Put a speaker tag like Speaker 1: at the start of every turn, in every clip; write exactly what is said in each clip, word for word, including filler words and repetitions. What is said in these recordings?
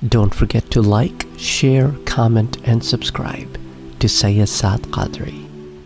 Speaker 1: Don't forget to like, share, comment and subscribe to Sayyid Saad Qadri.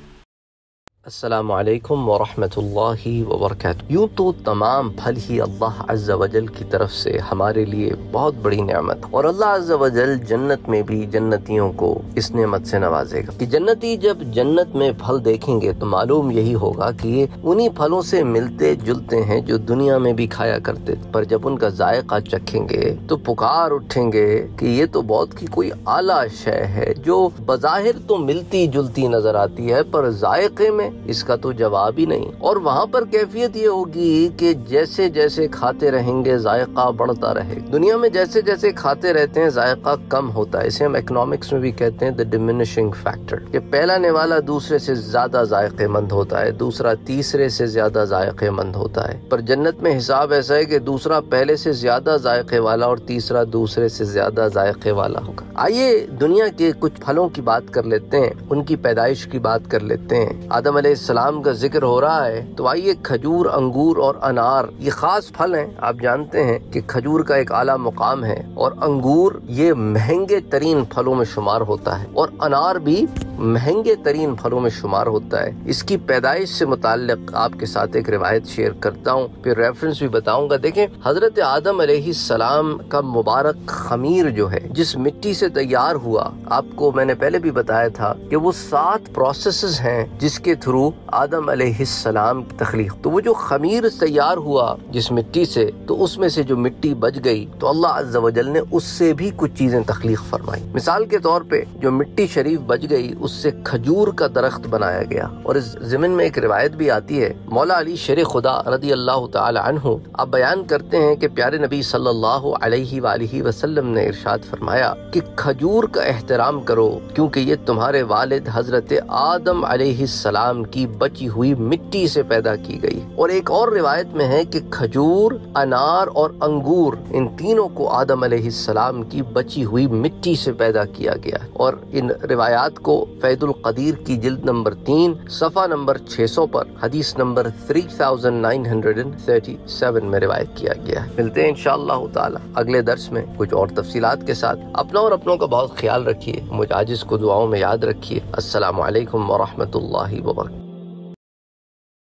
Speaker 1: السلام علیکم ورحمۃ اللہ وبرکاتہ۔ یوں تو تمام پھل ہی اللہ عز و جل کی طرف سے ہمارے لیے بہت بڑی نعمت، اور اللہ عز و جل جنت میں بھی جنتیوں کو اس نعمت سے نوازے گا کہ جنتی جب جنت میں پھل دیکھیں گے تو معلوم یہی ہوگا کہ یہ انہی پھلوں سے ملتے جلتے ہیں جو دنیا میں بھی کھایا کرتے، پر جب ان کا ذائقہ چکھیں گے تو پکار اٹھیں گے کہ یہ تو بہت کی کوئی اعلیٰ شے ہے جو بظاہر تو ملتی جلتی نظر آتی ہے پر ذائقے میں اس کا تو جواب ہی نہیں۔ اور وہاں پر کیفیت یہ ہوگی کہ جیسے جیسے کھاتے رہیں گے ذائقہ بڑھتا رہے۔ دنیا میں جیسے جیسے کھاتے رہتے ہیں ذائقہ کم ہوتا ہے، اسے ہم اکنامکس میں بھی کہتے ہیں the diminishing factor، کہ پہلا نوالا دوسرے سے زیادہ ذائقے مند ہوتا ہے، دوسرا تیسرے سے زیادہ ذائقے مند ہوتا ہے، پر جنت میں حساب ایسا ہے کہ دوسرا پہلے سے زیادہ ذائقے والا اور تیسرا دوسرے سے زیادہ ذائقے والا ہوگا۔ آئیے دنیا کے کچھ پھلوں کی بات کر لیتے ہیں، ان کی پیدائش کی بات کر لیتے ہیں۔ آدم علیہ السلام کا ذکر ہو رہا ہے تو آئیے کھجور، انگور اور انار یہ خاص پھل ہیں۔ آپ جانتے ہیں کہ کھجور کا ایک اعلیٰ مقام ہے اور انگور یہ مہنگے ترین پھلوں میں شمار ہوتا ہے، اور انار بھی مہنگے ترین پھلوں میں شمار ہوتا ہے۔ اس کی پیدائش سے متعلق آپ کے ساتھ ایک روایت شیئر کرتا ہوں، پھر ریفرنس بھی بتاؤں گا۔ دیکھیں حضرت آدم علیہ السلام کا مبارک خمیر جو ہے جس مٹی سے تیار ہوا، آپ کو میں نے پہلے بھی بتایا تھا کہ وہ سات پروسیسز ہیں جس کے تھرو آدم علیہ السلام کی تخلیق، تو وہ جو خمیر تیار ہوا جس مٹی سے، تو اس میں سے جو مٹی بچ گئی تو اللہ عز و جل نے اس سے بھی کچھ چیزیں تخلیق فرمائی۔ مثال کے طور پہ جو مٹی شریف بچ گئی اس سے کھجور کا درخت بنایا گیا، اور اس ضمن میں ایک روایت بھی آتی ہے، مولا علی شیر خدا رضی اللہ تعالی عنہ آپ بیان کرتے ہیں کہ پیارے نبی صلی اللہ علیہ وآلہ وسلم نے ارشاد فرمایا کہ کھجور کا احترام کرو کیونکہ یہ تمہارے والد حضرت آدم علیہ السلام کی بچی ہوئی مٹی سے پیدا کی گئی۔ اور ایک اور روایت میں ہے کہ کھجور، انار اور انگور ان تینوں کو آدم علیہ السلام کی بچی ہوئی مٹی سے پیدا کیا گیا، اور ان روایات کو فید القدیر کی جلد نمبر تین صفحہ نمبر چھ سو پر حدیث نمبر تین ہزار نو سو سینتیس میں روایت کیا گیا ہے۔ ملتے ہیں انشاءاللہ تعالی اگلے درس میں کچھ اور تفصیلات کے ساتھ۔ اپنا اور اپنوں کا بہت خیال رکھیے، مجھ عاجز کو دعاؤں میں یاد رکھیے۔ السلام علیکم ورحمۃ اللہ وبرکاتہ۔